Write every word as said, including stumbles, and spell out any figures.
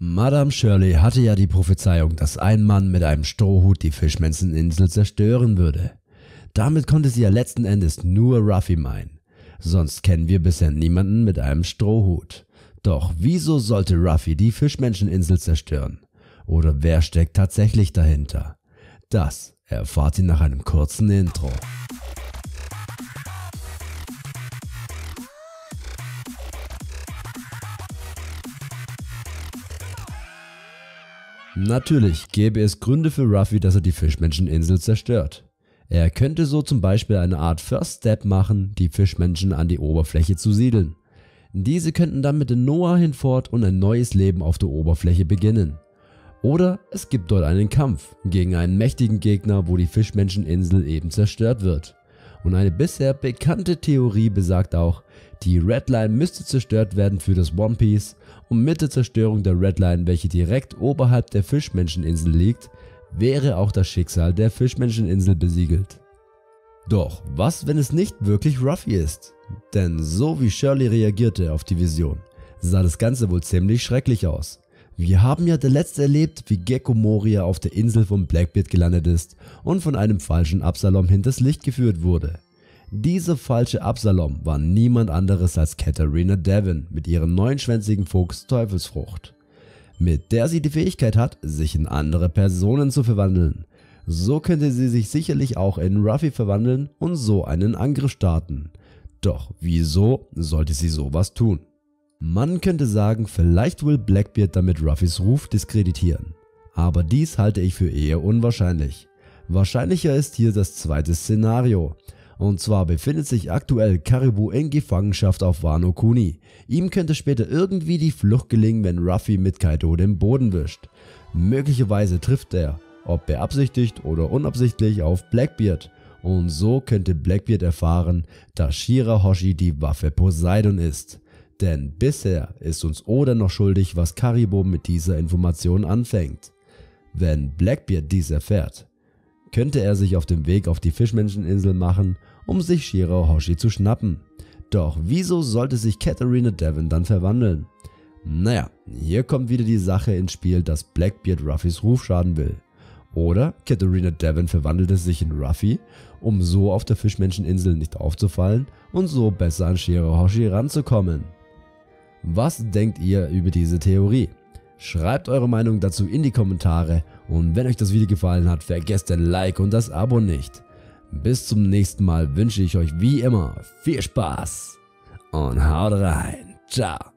Madame Shirley hatte ja die Prophezeiung, dass ein Mann mit einem Strohhut die Fischmenscheninsel zerstören würde. Damit konnte sie ja letzten Endes nur Ruffy meinen. Sonst kennen wir bisher niemanden mit einem Strohhut. Doch wieso sollte Ruffy die Fischmenscheninsel zerstören? Oder wer steckt tatsächlich dahinter? Das erfahrt ihr nach einem kurzen Intro. Natürlich gäbe es Gründe für Ruffy, dass er die Fischmenscheninsel zerstört. Er könnte so zum Beispiel eine Art First Step machen, die Fischmenschen an die Oberfläche zu siedeln. Diese könnten dann mit den Noah hinfort und ein neues Leben auf der Oberfläche beginnen. Oder es gibt dort einen Kampf gegen einen mächtigen Gegner, wo die Fischmenscheninsel eben zerstört wird. Und eine bisher bekannte Theorie besagt auch, die Red Line müsste zerstört werden für das One Piece und mit der Zerstörung der Red Line, welche direkt oberhalb der Fischmenscheninsel liegt, wäre auch das Schicksal der Fischmenscheninsel besiegelt. Doch was, wenn es nicht wirklich Ruffy ist? Denn so wie Shirley reagierte auf die Vision, sah das Ganze wohl ziemlich schrecklich aus. Wir haben ja der letzte erlebt, wie Gekko Moria auf der Insel von Blackbeard gelandet ist und von einem falschen Absalom hinters Licht geführt wurde. Dieser falsche Absalom war niemand anderes als Katarina Devon mit ihrem neunschwänzigen Fuchs Teufelsfrucht, mit der sie die Fähigkeit hat, sich in andere Personen zu verwandeln. So könnte sie sich sicherlich auch in Ruffy verwandeln und so einen Angriff starten. Doch wieso sollte sie sowas tun? Man könnte sagen, vielleicht will Blackbeard damit Ruffys Ruf diskreditieren. Aber dies halte ich für eher unwahrscheinlich. Wahrscheinlicher ist hier das zweite Szenario. Und zwar befindet sich aktuell Caribou in Gefangenschaft auf Wano Kuni. Ihm könnte später irgendwie die Flucht gelingen, wenn Ruffy mit Kaido den Boden wischt. Möglicherweise trifft er, ob beabsichtigt oder unabsichtlich, auf Blackbeard. Und so könnte Blackbeard erfahren, dass Shirahoshi die Waffe Poseidon ist. Denn bisher ist uns Oda noch schuldig, was Caribou mit dieser Information anfängt. Wenn Blackbeard dies erfährt, könnte er sich auf den Weg auf die Fischmenscheninsel machen, um sich Shirahoshi zu schnappen. Doch wieso sollte sich Katarina Devon dann verwandeln? Naja, hier kommt wieder die Sache ins Spiel, dass Blackbeard Ruffys Ruf schaden will. Oder Katarina Devon verwandelte sich in Ruffy, um so auf der Fischmenscheninsel nicht aufzufallen und so besser an Shirahoshi ranzukommen. Was denkt ihr über diese Theorie? Schreibt eure Meinung dazu in die Kommentare und wenn euch das Video gefallen hat, vergesst ein Like und das Abo nicht. Bis zum nächsten Mal wünsche ich euch wie immer viel Spaß und haut rein. Ciao.